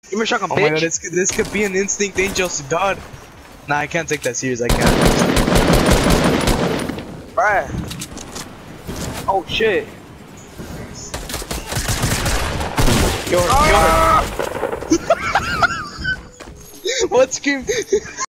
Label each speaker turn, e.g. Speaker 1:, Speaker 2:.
Speaker 1: Give me a shotgun,
Speaker 2: Oh
Speaker 1: bitch.
Speaker 2: my god, this could be an instinct angels to God. Nah, I can't take that serious. I can't.
Speaker 1: Bruh. Oh shit.
Speaker 2: What scream?